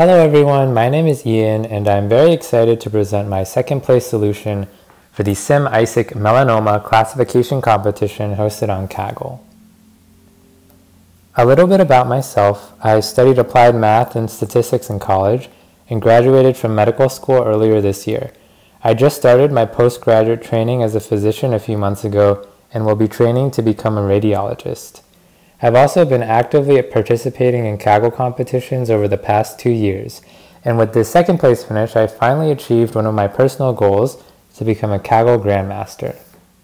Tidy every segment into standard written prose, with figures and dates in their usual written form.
Hello everyone, my name is Ian and I'm very excited to present my second place solution for the SIM-ISIC Melanoma Classification Competition hosted on Kaggle. A little bit about myself. I studied applied math and statistics in college and graduated from medical school earlier this year. I just started my postgraduate training as a physician a few months ago and will be training to become a radiologist. I've also been actively participating in Kaggle competitions over the past 2 years, and with this second place finish, I finally achieved one of my personal goals to become a Kaggle Grandmaster.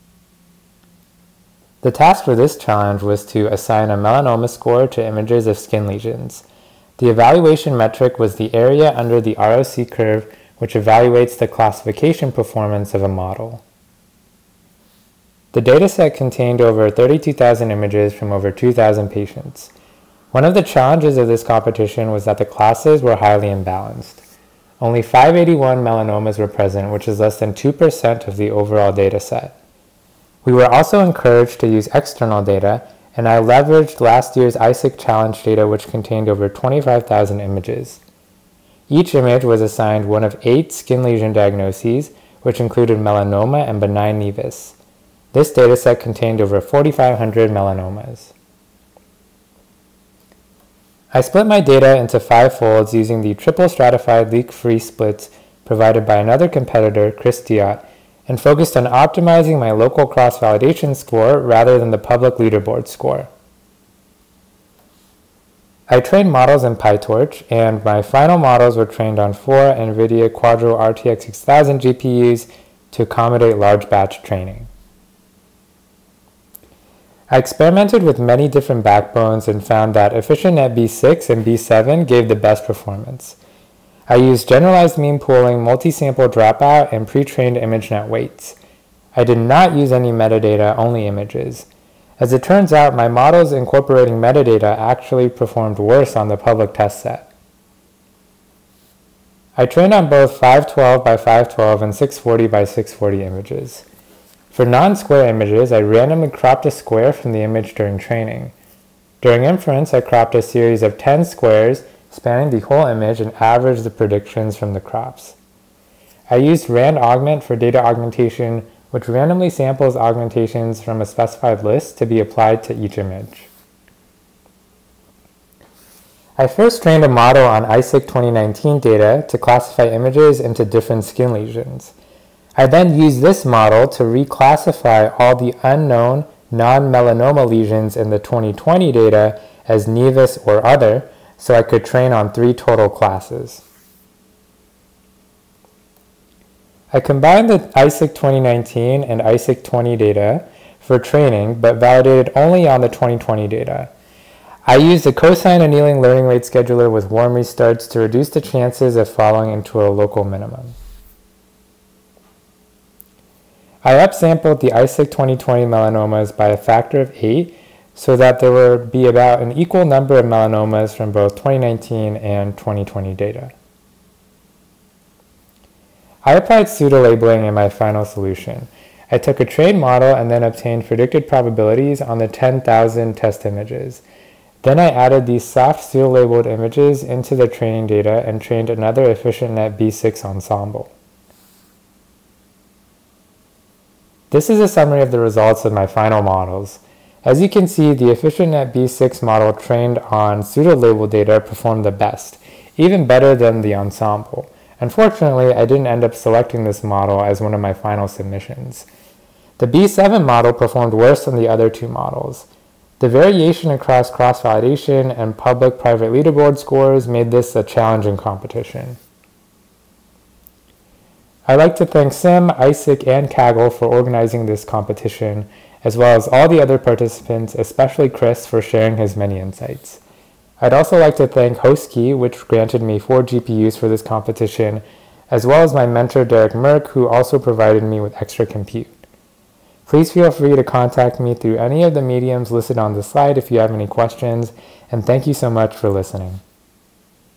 The task for this challenge was to assign a melanoma score to images of skin lesions. The evaluation metric was the area under the ROC curve, which evaluates the classification performance of a model. The dataset contained over 32,000 images from over 2,000 patients. One of the challenges of this competition was that the classes were highly imbalanced. Only 581 melanomas were present, which is less than 2% of the overall dataset. We were also encouraged to use external data, and I leveraged last year's ISIC challenge data, which contained over 25,000 images. Each image was assigned one of 8 skin lesion diagnoses, which included melanoma and benign nevus. This dataset contained over 4,500 melanomas. I split my data into 5 folds using the triple stratified leak-free splits provided by another competitor, Chris Diot, and focused on optimizing my local cross-validation score rather than the public leaderboard score. I trained models in PyTorch, and my final models were trained on 4 NVIDIA Quadro RTX 6000 GPUs to accommodate large batch training. I experimented with many different backbones and found that EfficientNet B6 and B7 gave the best performance. I used generalized mean pooling, multi-sample dropout, and pre-trained ImageNet weights. I did not use any metadata, only images. As it turns out, my models incorporating metadata actually performed worse on the public test set. I trained on both 512 by 512 and 640 by 640 images. For non-square images, I randomly cropped a square from the image during training. During inference, I cropped a series of 10 squares spanning the whole image and averaged the predictions from the crops. I used RandAugment for data augmentation, which randomly samples augmentations from a specified list to be applied to each image. I first trained a model on ISIC 2019 data to classify images into different skin lesions. I then used this model to reclassify all the unknown non-melanoma lesions in the 2020 data as nevus or other, so I could train on 3 total classes. I combined the ISIC 2019 and ISIC 20 data for training, but validated only on the 2020 data. I used a cosine annealing learning rate scheduler with warm restarts to reduce the chances of falling into a local minimum. I upsampled the ISIC 2020 melanomas by a factor of 8 so that there would be about an equal number of melanomas from both 2019 and 2020 data. I applied pseudolabeling in my final solution. I took a trained model and then obtained predicted probabilities on the 10,000 test images. Then I added these soft pseudolabeled images into the training data and trained another EfficientNet B6 ensemble. This is a summary of the results of my final models. As you can see, the EfficientNet B6 model trained on pseudolabeled data performed the best, even better than the ensemble. Unfortunately, I didn't end up selecting this model as one of my final submissions. The B7 model performed worse than the other 2 models. The variation across cross-validation and public-private leaderboard scores made this a challenging competition. I'd like to thank SIM, ISIC, and Kaggle for organizing this competition, as well as all the other participants, especially Chris, for sharing his many insights. I'd also like to thank HostKey, which granted me 4 GPUs for this competition, as well as my mentor Derek Merck, who also provided me with extra compute. Please feel free to contact me through any of the mediums listed on the slide if you have any questions, and thank you so much for listening.